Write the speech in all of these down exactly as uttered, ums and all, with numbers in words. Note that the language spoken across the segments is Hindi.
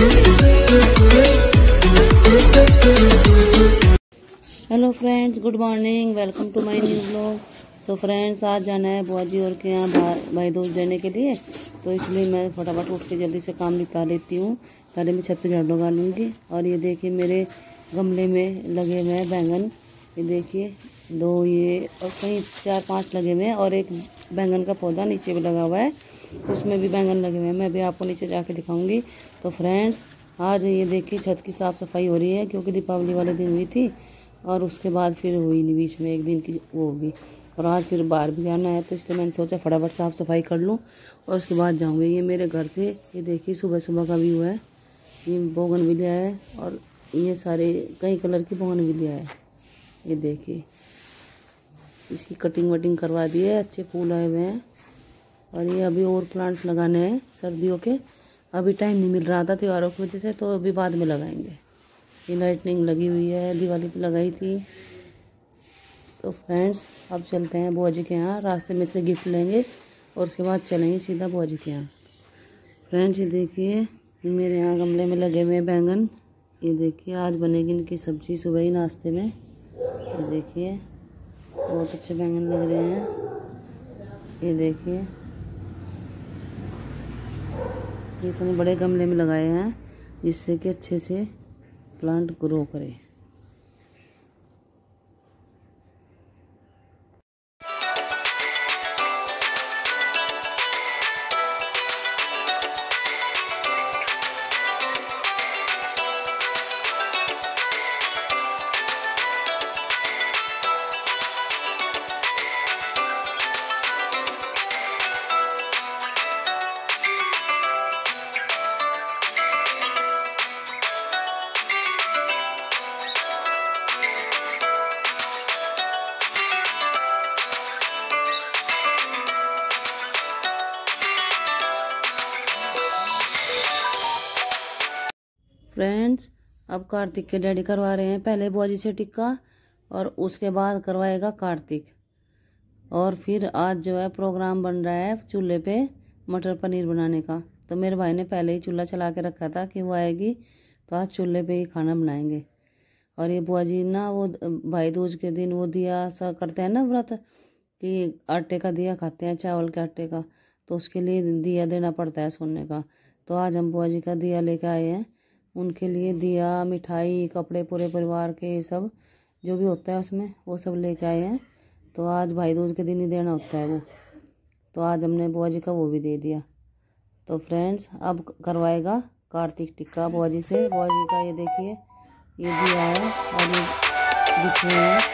Hello friends, good morning, welcome to my new blog. तो फ्रेंड्स, आज जाना है बुआ जी और के यहाँ भाई दूज देने के लिए, तो इसलिए मैं फटाफट उठ के जल्दी से काम निपटा लेती हूँ। पहले मैं छत पे झाड़ू लगा लूँगी। और ये देखिए मेरे गमले में लगे हुए हैं बैंगन। ये देखिए दो, ये और कहीं चार पांच लगे हुए हैं, और एक बैंगन का पौधा नीचे भी लगा हुआ है, उसमें भी बैंगन लगे हुए हैं। मैं भी आपको नीचे जाके दिखाऊंगी। तो फ्रेंड्स, आज ये देखिए छत की साफ़ सफाई हो रही है, क्योंकि दीपावली वाले दिन हुई थी और उसके बाद फिर हुई नहीं, बीच में एक दिन की वो होगी। और आज फिर बाहर भी जाना है, तो इसलिए मैंने सोचा फटाफट साफ़ सफाई कर लूँ और उसके बाद जाऊँगी। ये मेरे घर से, ये देखिए सुबह सुबह का व्यू है। ये बोगनविलिया है और ये सारे कई कलर की बोगनविलिया है। ये देखिए इसकी कटिंग वटिंग करवा दी है, अच्छे फूल आए हुए हैं। और ये अभी और प्लांट्स लगाने हैं सर्दियों के, अभी टाइम नहीं मिल रहा था त्योहारों की वजह से, तो अभी बाद में लगाएंगे। ये लाइटनिंग लगी हुई है, दिवाली पे लगाई थी। तो फ्रेंड्स, अब चलते हैं बुआ जी के यहाँ, रास्ते में से गिफ्ट लेंगे और उसके बाद चलेंगे सीधा बुआ जी के यहाँ। फ्रेंड्स, ये देखिए ये मेरे यहाँ गमले में लगे हुए बैंगन। ये देखिए आज बनेगी इनकी सब्जी सुबह ही नाश्ते में। ये देखिए बहुत अच्छे बैंगन लग रहे हैं। ये देखिए ये इतने बड़े गमले में लगाए हैं जिससे कि अच्छे से प्लांट ग्रो करे। फ्रेंड्स, अब कार्तिक के डैडी करवा रहे हैं पहले बुआ जी से टिक्का और उसके बाद करवाएगा कार्तिक। और फिर आज जो है प्रोग्राम बन रहा है चूल्हे पे मटर पनीर बनाने का। तो मेरे भाई ने पहले ही चूल्हा चला के रखा था कि वो आएगी तो आज चूल्हे पे ही खाना बनाएंगे। और ये बुआ जी ना वो भाई दूज के दिन वो दिया सा करते हैं ना व्रत, कि आटे का दिया खाते हैं, चावल के आटे का, तो उसके लिए दिया देना पड़ता है सोने का। तो आज हम बुआ जी का दिया लेके आए हैं, उनके लिए दिया, मिठाई, कपड़े, पूरे परिवार के सब जो भी होता है उसमें वो सब लेके आए हैं। तो आज भाई दूज के दिन ही देना होता है वो, तो आज हमने बुआ जी का वो भी दे दिया। तो फ्रेंड्स, अब करवाएगा कार्तिक टिक्का बुआ जी से। बुआ जी का ये देखिए ये दिया है और ये बिछे हैं।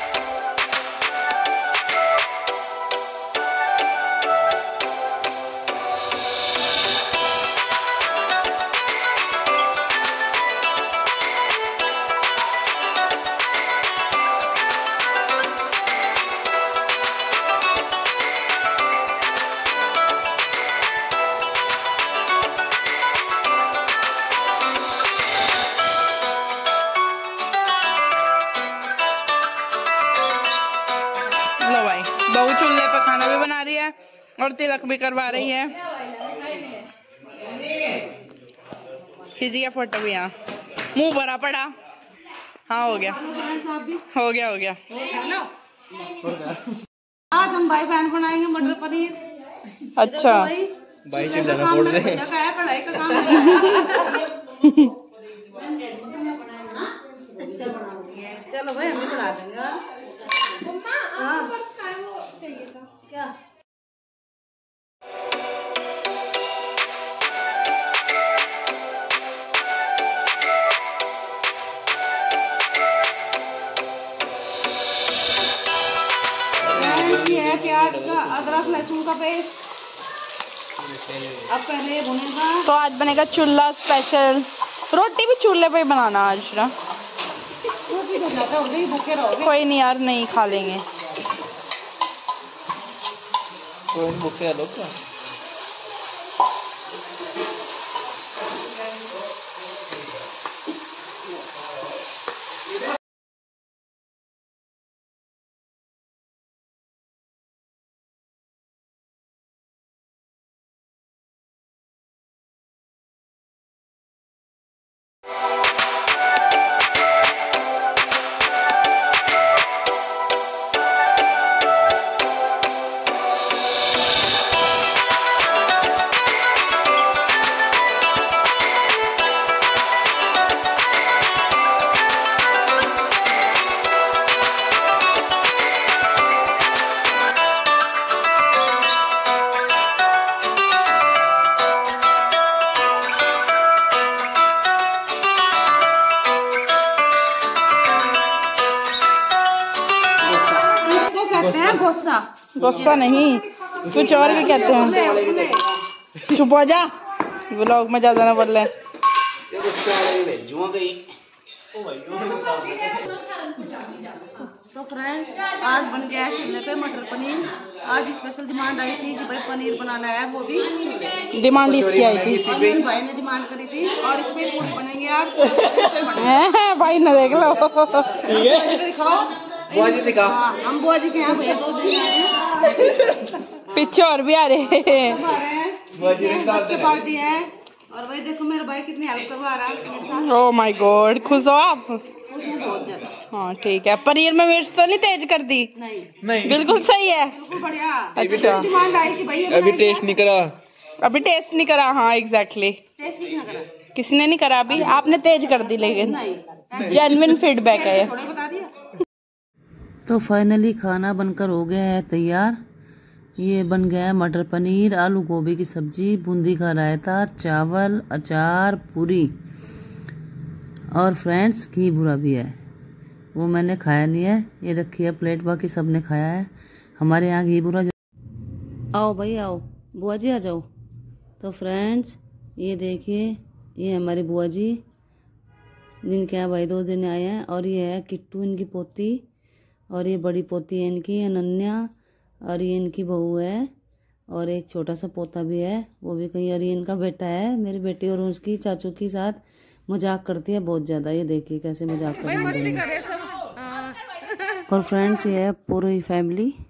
बहू चूल्हे पे खाना भी बना रही है और तिलक भी करवा रही है। खींचिए फोटो भी, यहाँ मुंह भरा पड़ा। हाँ हो गया हो गया हो गया आज हम भाई बहन बनाएंगे मटर पनीर। अच्छा भाई चूल्हा फोड़ दे, पढ़ाई का काम चलो भाई हम भी बना देंगे। क्या ये है प्याज का, अदरक लहसुन का पेस्ट। अब पहले ये भुनेगा। तो आज बनेगा चूल्हा स्पेशल। रोटी भी चूल्हे पे ही बनाना आज ना। रोटी तो ज्यादा हो गई, भूखे रहोगे। कोई नहीं यार, नहीं खा लेंगे। कोई भूखे लोग। गुस्सा गुस्सा नहीं, कुछ और भी कहते हैं। चुप हो जा, व्लॉग में ज्यादा ना बोल रहे। तो फ्रेंड्स आज बन गया है चूल्हे पे मटर पनीर। आज स्पेशल डिमांड आई थी कि भाई पनीर बनाना है, वो भी चूल्हे। डिमांड इसकी आई थी, और भाई ने डिमांड करी थी। और इसमें फूड बनेंगे आज। भाई ना देख लो, दिखाओ बुआजी दिखा। हाँ, हम बुआजी के यहाँ भैया दो दिन आए हैं। पीछे और भी आ रहे हैं, बच्चे पार्टी है। और भाई देखो मेरा भाई कितनी हेल्प करवा रहा है मेरे साथ। ओह माय गॉड, खुश हो आप? खुश हूँ बहुत ज्यादा। हाँ ठीक है। पनीर में मिर्च तो नहीं तेज कर दी? नहीं नहीं, बिल्कुल सही है, बिल्कुल बढ़िया। अच्छा डिमांड आई कि भाई अभी टेस्ट नहीं करा। अभी टेस्ट नहीं करा। हाँ एग्जैक्टली, टेस्ट किसने करा? किसने नहीं करा अभी, आपने तेज कर दी। लेकिन नहीं, जेन्युइन फीडबैक है। थोड़ा बता दिया। तो फाइनली खाना बनकर हो गया है तैयार। ये बन गया है मटर पनीर, आलू गोभी की सब्जी, बूंदी का रायता, चावल, अचार, पूरी और फ्रेंड्स घी बुरा भी है। वो मैंने खाया नहीं है, ये रखी है प्लेट, बाकी सब ने खाया है। हमारे यहाँ घी बुरा। आओ भाई आओ, बुआ जी आ जाओ। तो फ्रेंड्स ये देखिए, ये हमारी बुआ जी जिनके यहाँ भाई दो जने आए हैं। और ये है किट्टू, इनकी पोती। और ये बड़ी पोती है इनकी अनन्या। और ये इनकी बहू है। और एक छोटा सा पोता भी है, वो भी कहीं। और ये इनका बेटा है। मेरी बेटी और उसकी चाचू के साथ मजाक करती है बहुत ज़्यादा। ये देखिए कैसे मजाक कर रही है। और फ्रेंड्स ये है पूरी फैमिली।